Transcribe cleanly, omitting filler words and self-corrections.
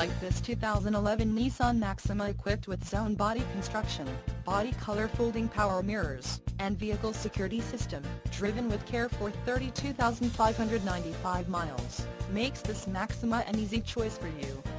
like this 2011 Nissan Maxima equipped with zone body construction, body color folding power mirrors, and vehicle security system, driven with care for 32,595 miles, makes this Maxima an easy choice for you.